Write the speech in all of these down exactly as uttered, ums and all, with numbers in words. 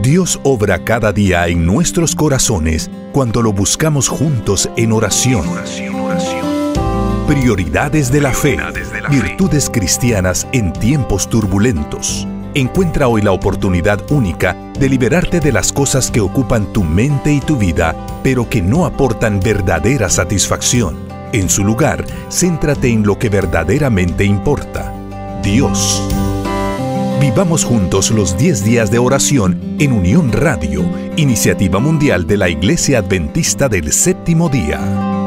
Dios obra cada día en nuestros corazones cuando lo buscamos juntos en oración. Prioridades de la fe. Virtudes cristianas en tiempos turbulentos. Encuentra hoy la oportunidad única de liberarte de las cosas que ocupan tu mente y tu vida, pero que no aportan verdadera satisfacción. En su lugar, céntrate en lo que verdaderamente importa: Dios. Vivamos juntos los diez días de oración en Unión Radio, iniciativa mundial de la Iglesia Adventista del Séptimo Día.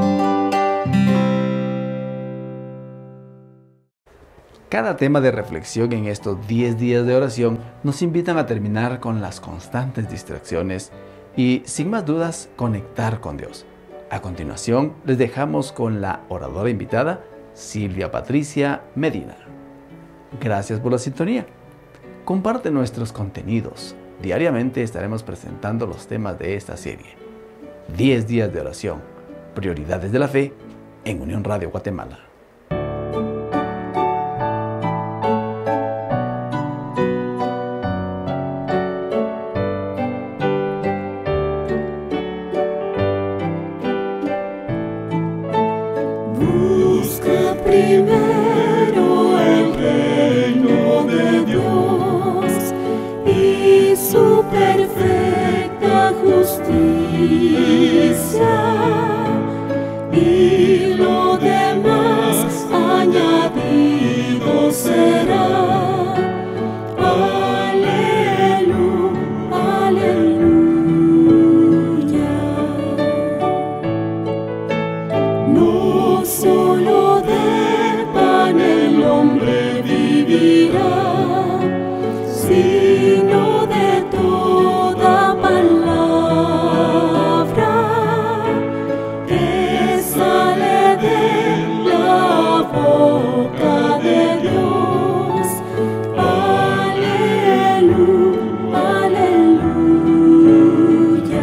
Cada tema de reflexión en estos diez días de oración nos invitan a terminar con las constantes distracciones y, sin más dudas, conectar con Dios. A continuación, les dejamos con la oradora invitada, Silvia Patricia Medina. Gracias por la sintonía. Comparte nuestros contenidos. Diariamente estaremos presentando los temas de esta serie. diez días de oración, prioridades de la fe, en Unión Radio Guatemala. Busca primero el reino de Dios y su perfecta justicia, y lo demás añadido será. Aleluya, aleluya. No solo de pan el hombre vivirá, sino de toda palabra que sale de la boca de Dios. Aleluya, aleluya.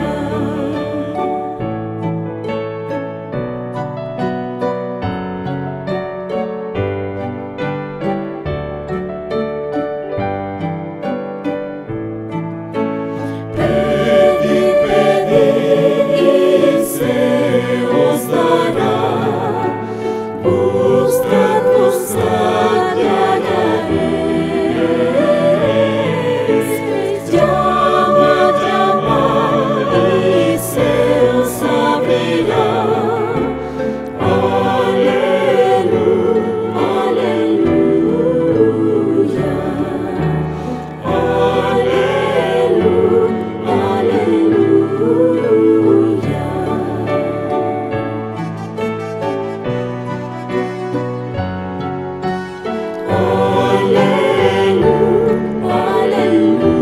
Pedid, pedid y se os dará. Buscad, buscad y hallaréis. Llamad, llamad y se os abrirá. Aleluya, aleluya. Aleluya, aleluya. Aleluya,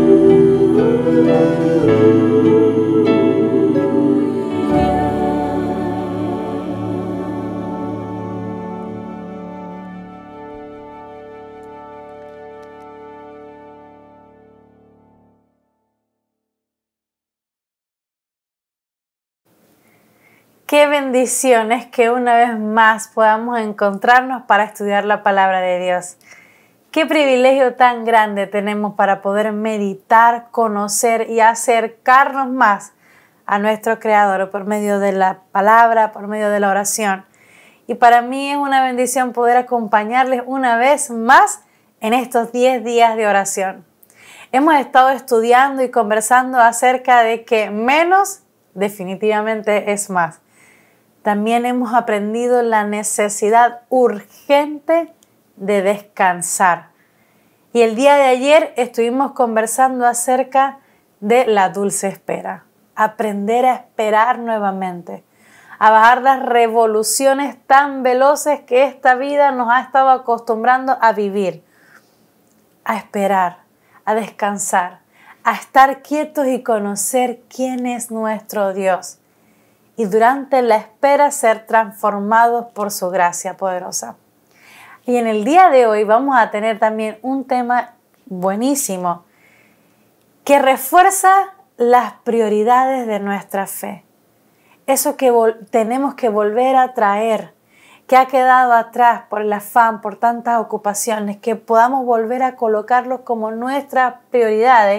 Qué bendiciones que una vez más podamos encontrarnos para estudiar la palabra de Dios. Qué privilegio tan grande tenemos para poder meditar, conocer y acercarnos más a nuestro Creador por medio de la palabra, por medio de la oración. Y para mí es una bendición poder acompañarles una vez más en estos diez días de oración. Hemos estado estudiando y conversando acerca de que menos definitivamente es más. También hemos aprendido la necesidad urgente de descansar. Y el día de ayer estuvimos conversando acerca de la dulce espera. Aprender a esperar nuevamente. A bajar las revoluciones tan veloces que esta vida nos ha estado acostumbrando a vivir. A esperar, a descansar, a estar quietos y conocer quién es nuestro Dios. Y durante la espera ser transformados por su gracia poderosa. Y en el día de hoy vamos a tener también un tema buenísimo que refuerza las prioridades de nuestra fe. Eso que tenemos que volver a traer, que ha quedado atrás por el afán, por tantas ocupaciones, que podamos volver a colocarlos como nuestras prioridades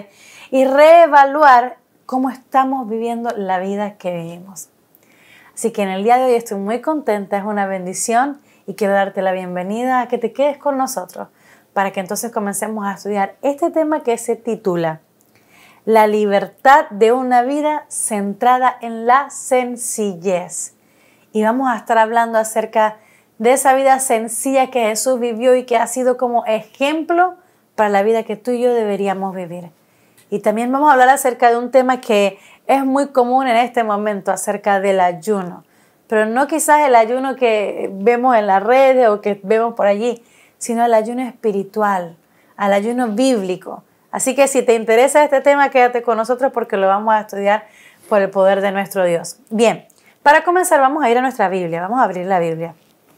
y reevaluar cómo estamos viviendo la vida que vivimos. Así que en el día de hoy estoy muy contenta, es una bendición y quiero darte la bienvenida a que te quedes con nosotros para que entonces comencemos a estudiar este tema que se titula La libertad de una vida centrada en la sencillez. Y vamos a estar hablando acerca de esa vida sencilla que Jesús vivió y que ha sido como ejemplo para la vida que tú y yo deberíamos vivir. Y también vamos a hablar acerca de un tema que es muy común en este momento, acerca del ayuno. Pero no quizás el ayuno que vemos en las redes o que vemos por allí, sino el ayuno espiritual, el ayuno bíblico. Así que si te interesa este tema, quédate con nosotros porque lo vamos a estudiar por el poder de nuestro Dios. Bien, para comenzar vamos a ir a nuestra Biblia, vamos a abrir la Biblia.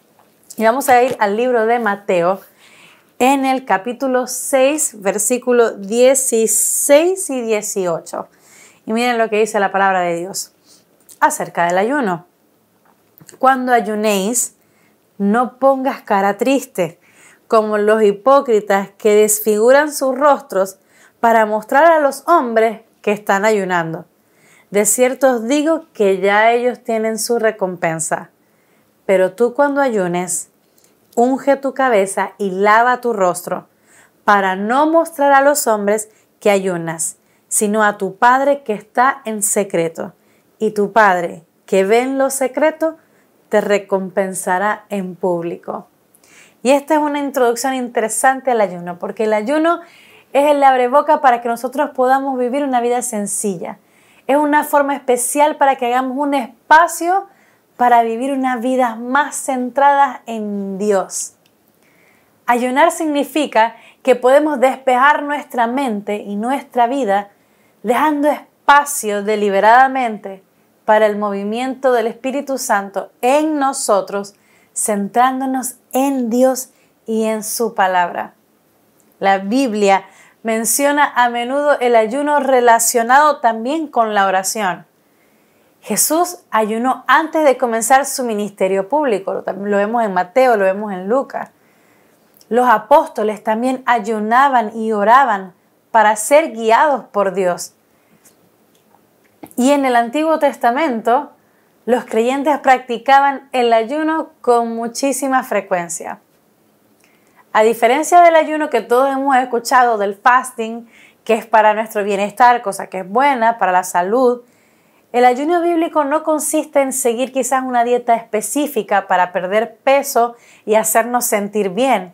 Y vamos a ir al libro de Mateo en el capítulo seis, versículos dieciséis y dieciocho. Y miren lo que dice la palabra de Dios acerca del ayuno. Cuando ayunéis, no pongas cara triste, como los hipócritas que desfiguran sus rostros para mostrar a los hombres que están ayunando. De cierto os digo que ya ellos tienen su recompensa. Pero tú cuando ayunes, unge tu cabeza y lava tu rostro, para no mostrar a los hombres que ayunas, sino a tu Padre que está en secreto. Y tu Padre que ve en lo secreto, te recompensará en público. Y esta es una introducción interesante al ayuno, porque el ayuno es el abreboca para que nosotros podamos vivir una vida sencilla. Es una forma especial para que hagamos un espacio para vivir una vida más centrada en Dios. Ayunar significa que podemos despejar nuestra mente y nuestra vida, dejando espacio deliberadamente para el movimiento del Espíritu Santo en nosotros, centrándonos en Dios y en su palabra. La Biblia menciona a menudo el ayuno relacionado también con la oración. Jesús ayunó antes de comenzar su ministerio público, lo, lo vemos en Mateo, lo vemos en Lucas. Los apóstoles también ayunaban y oraban para ser guiados por Dios. Y en el Antiguo Testamento, los creyentes practicaban el ayuno con muchísima frecuencia. A diferencia del ayuno que todos hemos escuchado, del fasting, que es para nuestro bienestar, cosa que es buena para la salud, el ayuno bíblico no consiste en seguir quizás una dieta específica para perder peso y hacernos sentir bien.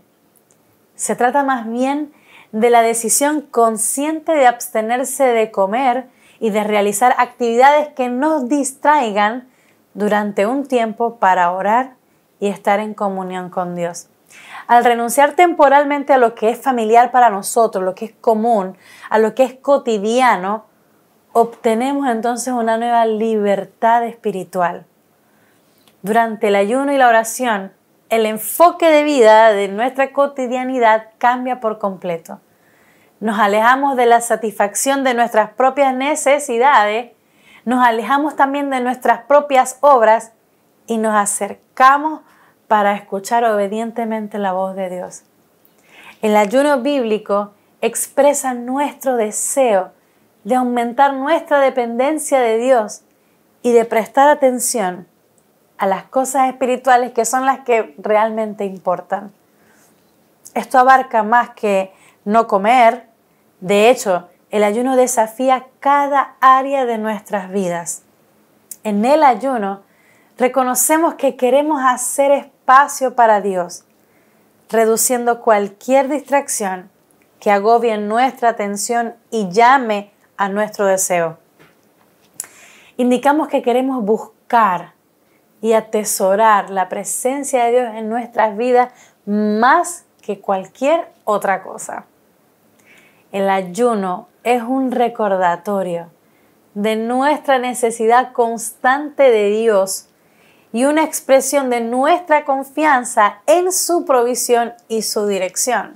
Se trata más bien de la decisión consciente de abstenerse de comer y de realizar actividades que nos distraigan durante un tiempo para orar y estar en comunión con Dios. Al renunciar temporalmente a lo que es familiar para nosotros, lo que es común, a lo que es cotidiano, obtenemos entonces una nueva libertad espiritual. Durante el ayuno y la oración, el enfoque de vida de nuestra cotidianidad cambia por completo. Nos alejamos de la satisfacción de nuestras propias necesidades, nos alejamos también de nuestras propias obras y nos acercamos para escuchar obedientemente la voz de Dios. El ayuno bíblico expresa nuestro deseo de aumentar nuestra dependencia de Dios y de prestar atención a las cosas espirituales que son las que realmente importan. Esto abarca más que no comer. De hecho, el ayuno desafía cada área de nuestras vidas. En el ayuno reconocemos que queremos hacer espacio para Dios, reduciendo cualquier distracción que agobie nuestra atención y llame a nuestro deseo. Indicamos que queremos buscar y atesorar la presencia de Dios en nuestras vidas más que cualquier otra cosa. El ayuno es un recordatorio de nuestra necesidad constante de Dios y una expresión de nuestra confianza en su provisión y su dirección.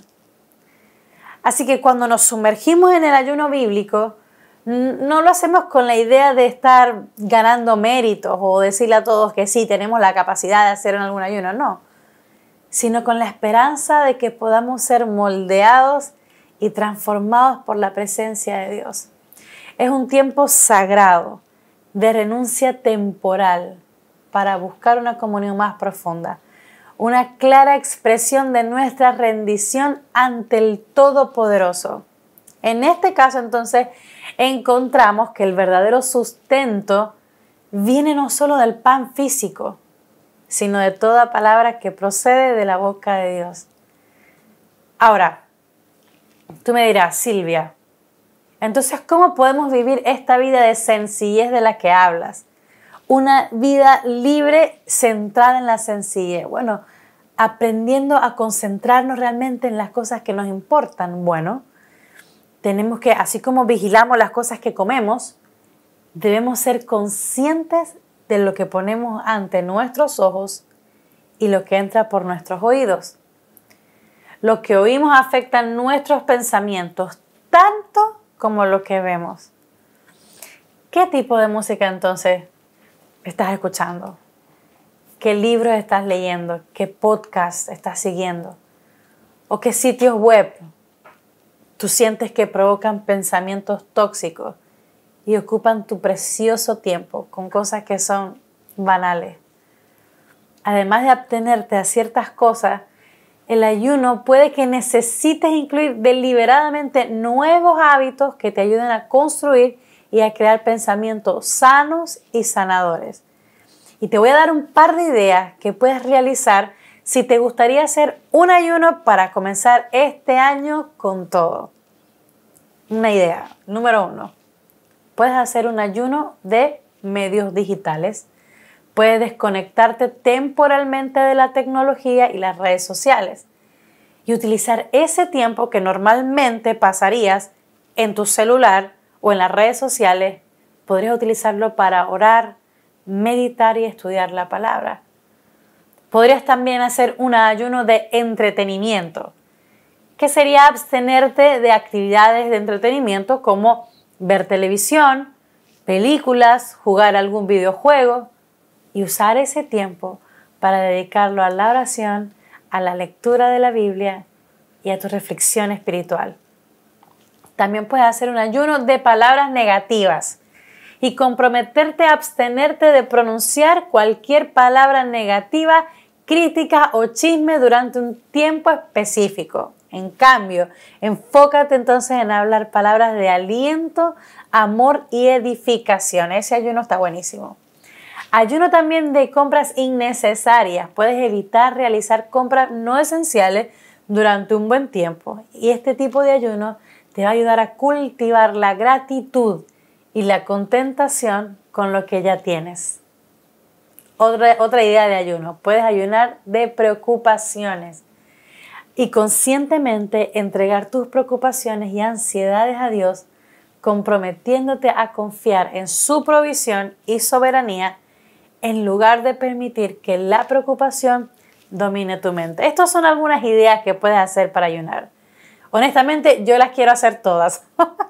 Así que cuando nos sumergimos en el ayuno bíblico, no lo hacemos con la idea de estar ganando méritos o decirle a todos que sí, tenemos la capacidad de hacer algún ayuno, no, sino con la esperanza de que podamos ser moldeados y transformados por la presencia de Dios. Es un tiempo sagrado de renuncia temporal para buscar una comunión más profunda, una clara expresión de nuestra rendición ante el Todopoderoso. En este caso, entonces, encontramos que el verdadero sustento viene no solo del pan físico, sino de toda palabra que procede de la boca de Dios. Ahora, tú me dirás, Silvia, entonces, ¿cómo podemos vivir esta vida de sencillez de la que hablas? Una vida libre, centrada en la sencillez. Bueno, aprendiendo a concentrarnos realmente en las cosas que nos importan. Bueno, tenemos que, así como vigilamos las cosas que comemos, debemos ser conscientes de lo que ponemos ante nuestros ojos y lo que entra por nuestros oídos. Lo que oímos afecta nuestros pensamientos, tanto como lo que vemos. ¿Qué tipo de música entonces estás escuchando? ¿Qué libros estás leyendo? ¿Qué podcast estás siguiendo? ¿O qué sitios web tú sientes que provocan pensamientos tóxicos y ocupan tu precioso tiempo con cosas que son banales? Además de abstenerte a ciertas cosas, el ayuno puede que necesites incluir deliberadamente nuevos hábitos que te ayuden a construir y a crear pensamientos sanos y sanadores. Y te voy a dar un par de ideas que puedes realizar si te gustaría hacer un ayuno para comenzar este año con todo. Una idea, número uno, puedes hacer un ayuno de medios digitales. Puedes desconectarte temporalmente de la tecnología y las redes sociales y utilizar ese tiempo que normalmente pasarías en tu celular o en las redes sociales, podrías utilizarlo para orar, meditar y estudiar la palabra. Podrías también hacer un ayuno de entretenimiento, que sería abstenerte de actividades de entretenimiento como ver televisión, películas, jugar algún videojuego, y usar ese tiempo para dedicarlo a la oración, a la lectura de la Biblia y a tu reflexión espiritual. También puedes hacer un ayuno de palabras negativas y comprometerte a abstenerte de pronunciar cualquier palabra negativa, crítica o chisme durante un tiempo específico. En cambio, enfócate entonces en hablar palabras de aliento, amor y edificación. Ese ayuno está buenísimo. Ayuno también de compras innecesarias. Puedes evitar realizar compras no esenciales durante un buen tiempo. Y este tipo de ayuno te va a ayudar a cultivar la gratitud y la contentación con lo que ya tienes. Otra, otra idea de ayuno. Puedes ayunar de preocupaciones y conscientemente entregar tus preocupaciones y ansiedades a Dios, comprometiéndote a confiar en su provisión y soberanía en lugar de permitir que la preocupación domine tu mente. Estas son algunas ideas que puedes hacer para ayunar. Honestamente, yo las quiero hacer todas.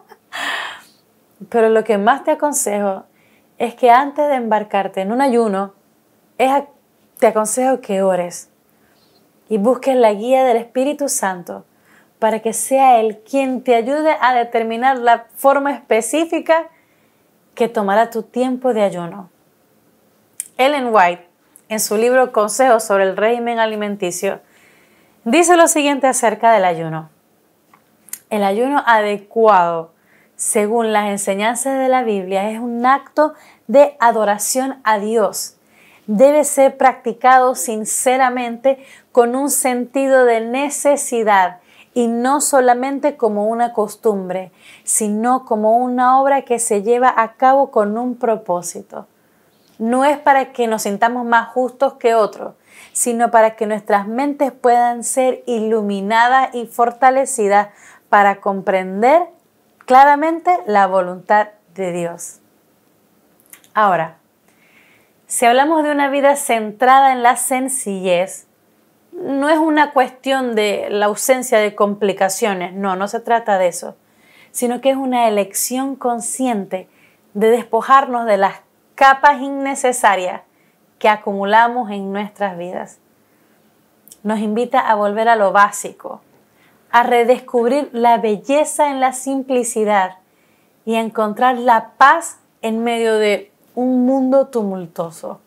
Pero lo que más te aconsejo es que antes de embarcarte en un ayuno, es, te aconsejo que ores y busques la guía del Espíritu Santo para que sea Él quien te ayude a determinar la forma específica que tomará tu tiempo de ayuno. Ellen White, en su libro Consejos sobre el régimen alimenticio, dice lo siguiente acerca del ayuno. El ayuno adecuado, según las enseñanzas de la Biblia, es un acto de adoración a Dios. Debe ser practicado sinceramente con un sentido de necesidad y no solamente como una costumbre, sino como una obra que se lleva a cabo con un propósito. No es para que nos sintamos más justos que otros, sino para que nuestras mentes puedan ser iluminadas y fortalecidas para comprender claramente la voluntad de Dios. Ahora, si hablamos de una vida centrada en la sencillez, no es una cuestión de la ausencia de complicaciones, no, no se trata de eso, sino que es una elección consciente de despojarnos de las capas innecesarias que acumulamos en nuestras vidas. Nos invita a volver a lo básico, a redescubrir la belleza en la simplicidad y a encontrar la paz en medio de un mundo tumultuoso.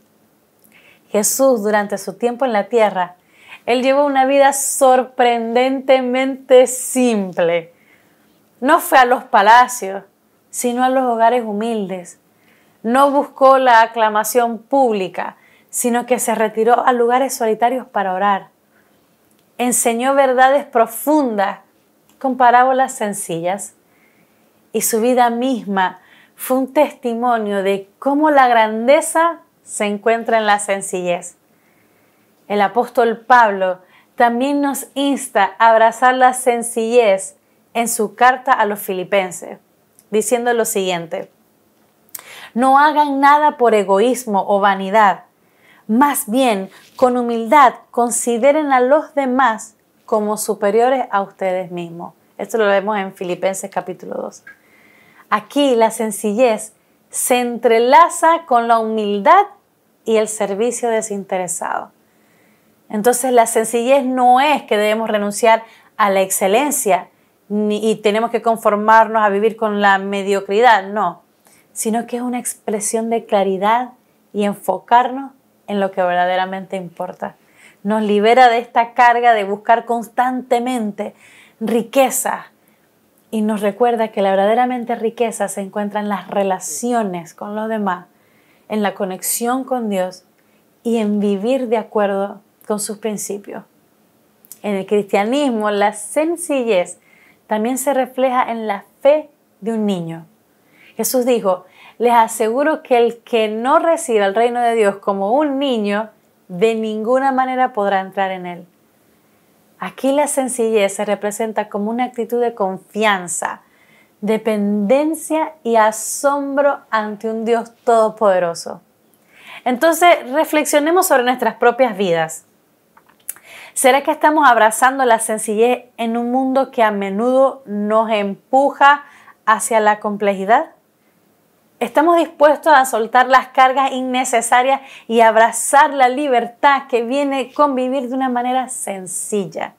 Jesús, durante su tiempo en la tierra, Él llevó una vida sorprendentemente simple. No fue a los palacios, sino a los hogares humildes. No buscó la aclamación pública, sino que se retiró a lugares solitarios para orar. Enseñó verdades profundas con parábolas sencillas. Y su vida misma fue un testimonio de cómo la grandeza se encuentra en la sencillez. El apóstol Pablo también nos insta a abrazar la sencillez en su carta a los filipenses, diciendo lo siguiente: no hagan nada por egoísmo o vanidad, más bien con humildad consideren a los demás como superiores a ustedes mismos. Esto lo vemos en Filipenses capítulo dos. Aquí la sencillez se entrelaza con la humildad y el servicio desinteresado. Entonces la sencillez no es que debemos renunciar a la excelencia ni, y tenemos que conformarnos a vivir con la mediocridad, no, sino que es una expresión de claridad y enfocarnos en lo que verdaderamente importa. Nos libera de esta carga de buscar constantemente riqueza y nos recuerda que la verdaderamente riqueza se encuentra en las relaciones con los demás, en la conexión con Dios y en vivir de acuerdo con sus principios. En el cristianismo, la sencillez también se refleja en la fe de un niño. Jesús dijo: les aseguro que el que no reciba el reino de Dios como un niño, de ninguna manera podrá entrar en él. Aquí la sencillez se representa como una actitud de confianza, dependencia y asombro ante un Dios todopoderoso. Entonces, reflexionemos sobre nuestras propias vidas. ¿Será que estamos abrazando la sencillez en un mundo que a menudo nos empuja hacia la complejidad? ¿Estamos dispuestos a soltar las cargas innecesarias y abrazar la libertad que viene con vivir de una manera sencilla?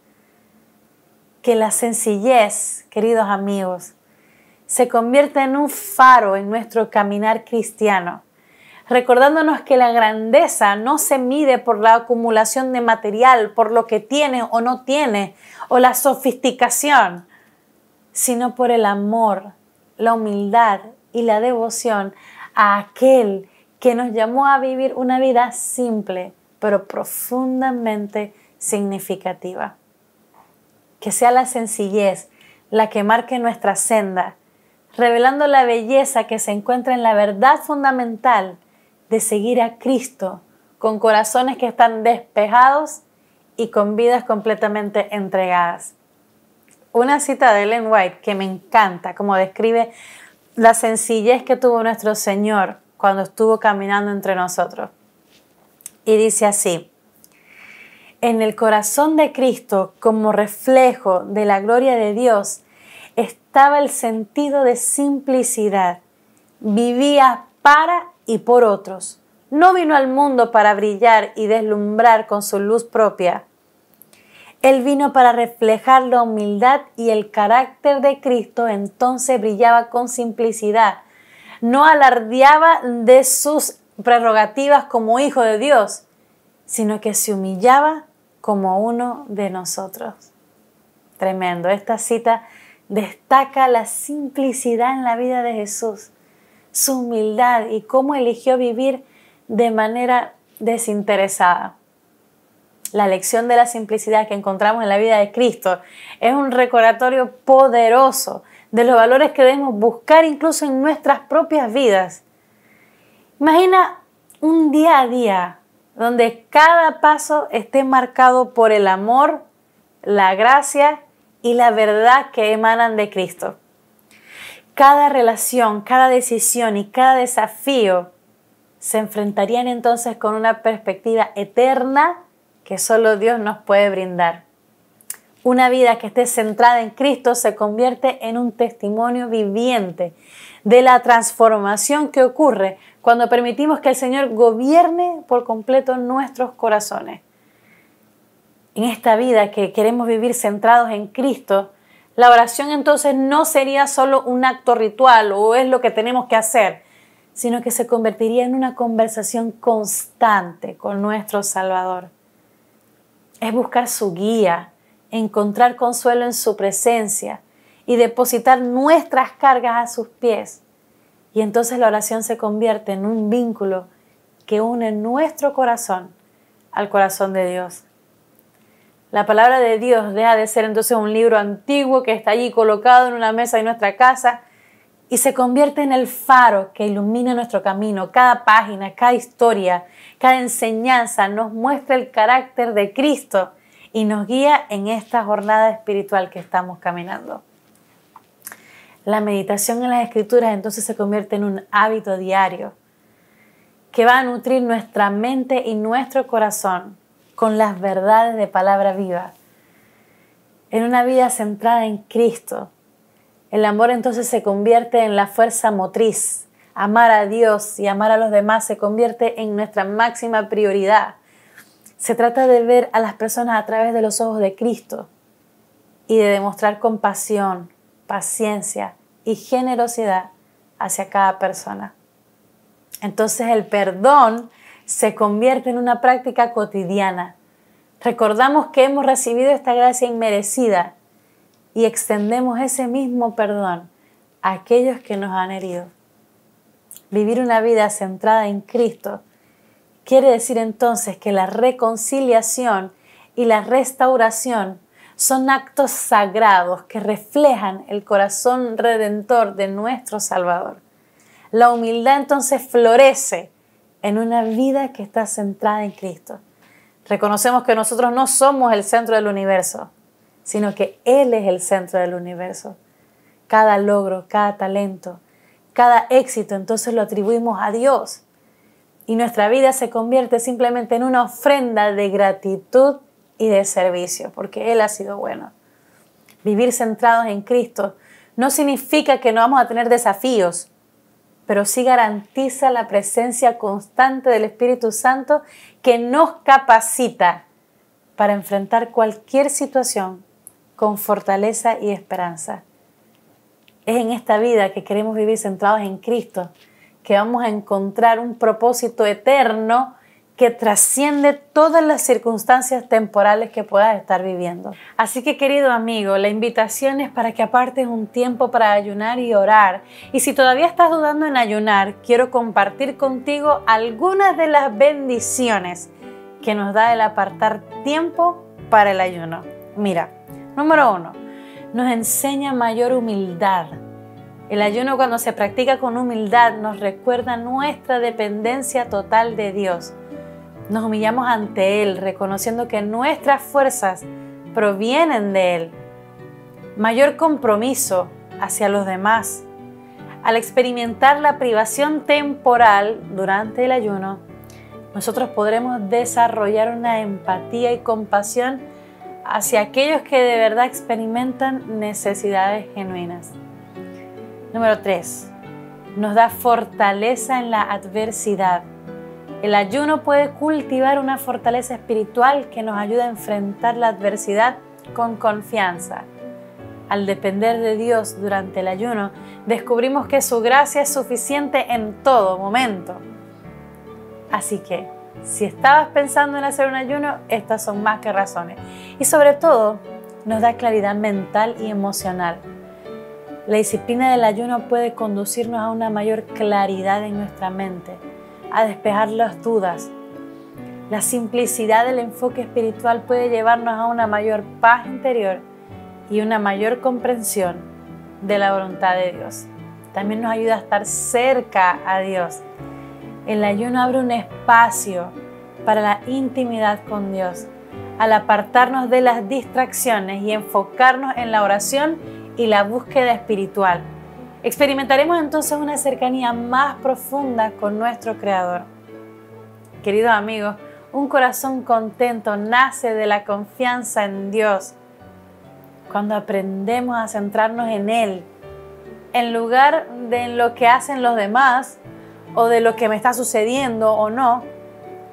Que la sencillez, queridos amigos, se convierta en un faro en nuestro caminar cristiano, recordándonos que la grandeza no se mide por la acumulación de material, por lo que tiene o no tiene, o la sofisticación, sino por el amor, la humildad y la devoción a aquel que nos llamó a vivir una vida simple, pero profundamente significativa. Que sea la sencillez la que marque nuestra senda, revelando la belleza que se encuentra en la verdad fundamental de seguir a Cristo con corazones que están despejados y con vidas completamente entregadas. Una cita de Ellen White que me encanta, como describe la sencillez que tuvo nuestro Señor cuando estuvo caminando entre nosotros. Y dice así: en el corazón de Cristo, como reflejo de la gloria de Dios, estaba el sentido de simplicidad. Vivía para y por otros. No vino al mundo para brillar y deslumbrar con su luz propia. Él vino para reflejar la humildad y el carácter de Cristo, entonces brillaba con simplicidad. No alardeaba de sus prerrogativas como hijo de Dios, sino que se humillaba como uno de nosotros. Tremendo. Esta cita destaca la simplicidad en la vida de Jesús, su humildad y cómo eligió vivir de manera desinteresada. La lección de la simplicidad que encontramos en la vida de Cristo es un recordatorio poderoso de los valores que debemos buscar incluso en nuestras propias vidas. Imagina un día a día donde cada paso esté marcado por el amor, la gracia y la verdad que emanan de Cristo. Cada relación, cada decisión y cada desafío se enfrentarían entonces con una perspectiva eterna que solo Dios nos puede brindar. Una vida que esté centrada en Cristo se convierte en un testimonio viviente de la transformación que ocurre cuando permitimos que el Señor gobierne por completo nuestros corazones. en esta vida que queremos vivir centrados en Cristo, la oración entonces no sería solo un acto ritual o es lo que tenemos que hacer, sino que se convertiría en una conversación constante con nuestro Salvador. Es buscar su guía, encontrar consuelo en su presencia y depositar nuestras cargas a sus pies. Y entonces la oración se convierte en un vínculo que une nuestro corazón al corazón de Dios. La palabra de Dios deja de ser entonces un libro antiguo que está allí colocado en una mesa de nuestra casa y se convierte en el faro que ilumina nuestro camino. Cada página, cada historia, cada enseñanza nos muestra el carácter de Cristo y nos guía en esta jornada espiritual que estamos caminando. La meditación en las Escrituras entonces se convierte en un hábito diario que va a nutrir nuestra mente y nuestro corazón con las verdades de palabra viva. En una vida centrada en Cristo, el amor entonces se convierte en la fuerza motriz. Amar a Dios y amar a los demás se convierte en nuestra máxima prioridad. Se trata de ver a las personas a través de los ojos de Cristo y de demostrar compasión, paciencia y generosidad hacia cada persona. Entonces el perdón se convierte en una práctica cotidiana. Recordamos que hemos recibido esta gracia inmerecida y extendemos ese mismo perdón a aquellos que nos han herido. Vivir una vida centrada en Cristo quiere decir entonces que la reconciliación y la restauración son actos sagrados que reflejan el corazón redentor de nuestro Salvador. La humildad entonces florece en una vida que está centrada en Cristo. Reconocemos que nosotros no somos el centro del universo, sino que Él es el centro del universo. Cada logro, cada talento, cada éxito entonces lo atribuimos a Dios. Y nuestra vida se convierte simplemente en una ofrenda de gratitud y de servicio, porque Él ha sido bueno. Vivir centrados en Cristo no significa que no vamos a tener desafíos, pero sí garantiza la presencia constante del Espíritu Santo que nos capacita para enfrentar cualquier situación con fortaleza y esperanza. Es en esta vida que queremos vivir centrados en Cristo que vamos a encontrar un propósito eterno que trasciende todas las circunstancias temporales que puedas estar viviendo. Así que, querido amigo, la invitación es para que apartes un tiempo para ayunar y orar. Y si todavía estás dudando en ayunar, quiero compartir contigo algunas de las bendiciones que nos da el apartar tiempo para el ayuno. Mira, número uno, nos enseña mayor humildad. El ayuno, cuando se practica con humildad, nos recuerda nuestra dependencia total de Dios. Nos humillamos ante Él, reconociendo que nuestras fuerzas provienen de Él. Mayor compromiso hacia los demás. Al experimentar la privación temporal durante el ayuno, nosotros podremos desarrollar una empatía y compasión hacia aquellos que de verdad experimentan necesidades genuinas. Número tres. Nos da fortaleza en la adversidad. El ayuno puede cultivar una fortaleza espiritual que nos ayuda a enfrentar la adversidad con confianza. Al depender de Dios durante el ayuno, descubrimos que su gracia es suficiente en todo momento. Así que, si estabas pensando en hacer un ayuno, estas son más que razones. Y sobre todo, nos da claridad mental y emocional. La disciplina del ayuno puede conducirnos a una mayor claridad en nuestra mente, a despejar las dudas. La simplicidad del enfoque espiritual puede llevarnos a una mayor paz interior y una mayor comprensión de la voluntad de Dios. También nos ayuda a estar cerca a Dios. El ayuno abre un espacio para la intimidad con Dios, al apartarnos de las distracciones y enfocarnos en la oración y la búsqueda espiritual. Experimentaremos entonces una cercanía más profunda con nuestro Creador. Queridos amigos, un corazón contento nace de la confianza en Dios. Cuando aprendemos a centrarnos en Él, en lugar de en lo que hacen los demás o de lo que me está sucediendo o no,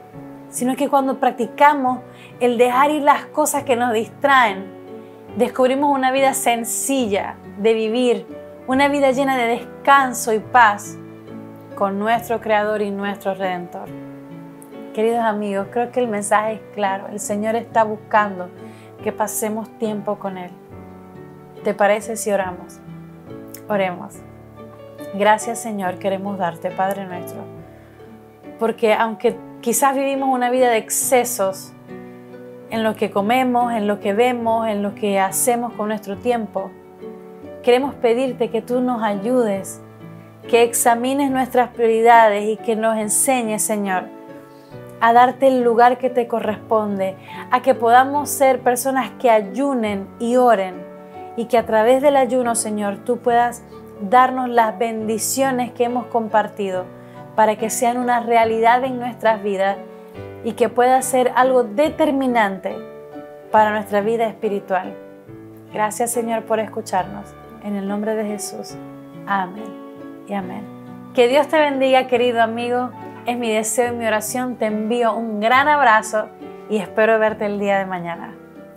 sino que cuando practicamos el dejar ir las cosas que nos distraen, descubrimos una vida sencilla de vivir, una vida llena de descanso y paz con nuestro Creador y nuestro Redentor. Queridos amigos, creo que el mensaje es claro. El Señor está buscando que pasemos tiempo con Él. ¿Te parece si oramos? Oremos. Gracias, Señor, queremos darte, Padre nuestro, porque aunque quizás vivimos una vida de excesos en lo que comemos, en lo que vemos, en lo que hacemos con nuestro tiempo, queremos pedirte que tú nos ayudes, que examines nuestras prioridades y que nos enseñes, Señor, a darte el lugar que te corresponde, a que podamos ser personas que ayunen y oren y que a través del ayuno, Señor, tú puedas darnos las bendiciones que hemos compartido para que sean una realidad en nuestras vidas y que pueda ser algo determinante para nuestra vida espiritual. Gracias, Señor, por escucharnos. En el nombre de Jesús. Amén y amén. Que Dios te bendiga, querido amigo. Es mi deseo y mi oración. Te envío un gran abrazo y espero verte el día de mañana.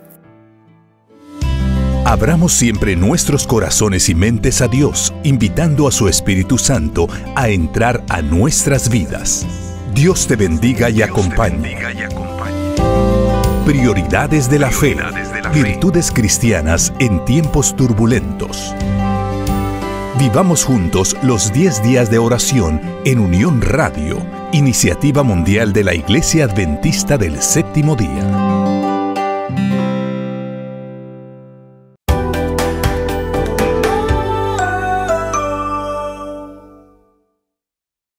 Abramos siempre nuestros corazones y mentes a Dios, invitando a su Espíritu Santo a entrar a nuestras vidas. Dios te bendiga y acompañe. Prioridades de la fe. Virtudes cristianas en tiempos turbulentos. Vivamos juntos los diez días de oración en Unión Radio, iniciativa mundial de la Iglesia Adventista del Séptimo Día.